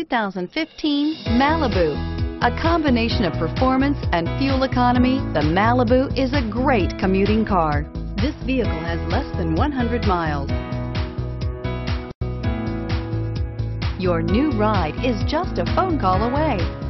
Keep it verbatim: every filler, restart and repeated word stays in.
two thousand fifteen Malibu. A combination of performance and fuel economy, the Malibu is a great commuting car. This vehicle has less than one hundred miles. Your new ride is just a phone call away.